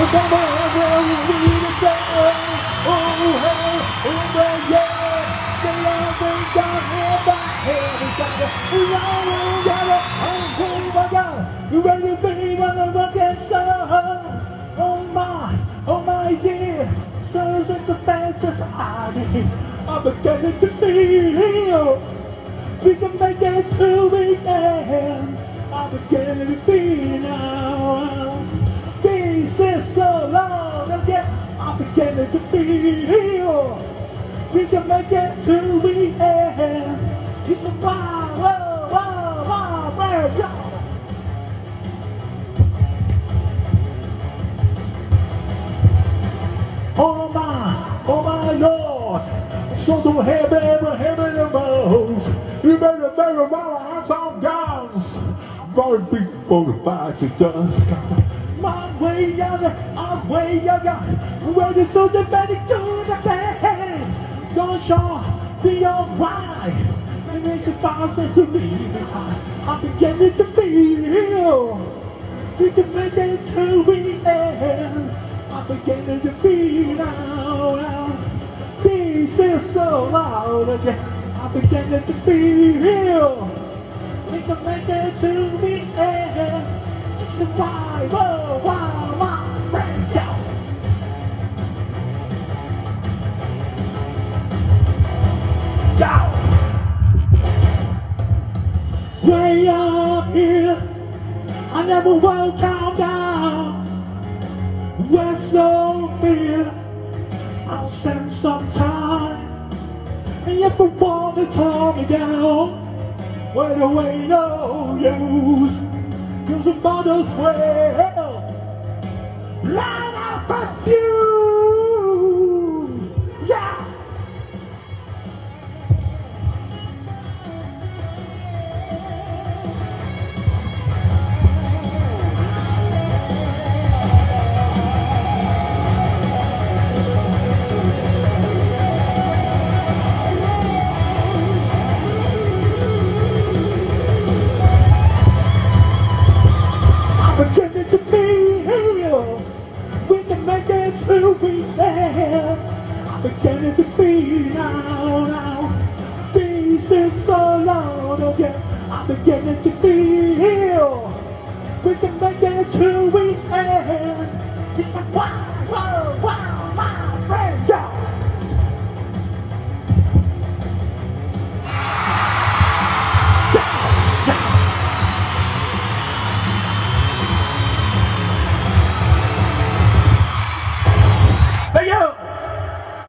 You ready to be one of us against oh my dear, so is the fastest idea. I'm beginning to feel we can make it to the end. I'm beginning to feel now. This is so long again. I'm beginning to feel we can make it to the end. It's a wow, there you go. Oh my Lord, so heavy the roads. You better my hands on guns. More people to fight to dust. My way younger, I'm way younger. Ready so the better do the thing. Don't show be alright. It makes the process to leave behind. I'm beginning to feel we can make it to the end. I'm beginning to feel now. Peace is so loud again. I'm beginning to feel we can make it to the end. It's a wow, my friend, go. Way up here, I never will calm down. Where's no fear, I'll spend some time. And if I want to calm me down, well, there ain't no use. Cause the mother's well, line up a fuse, yeah. Beginning to feel we can make it to the end. I'm beginning to feel now. Peace is so loud again. I'm beginning to feel we can make it to the end. It's a wow.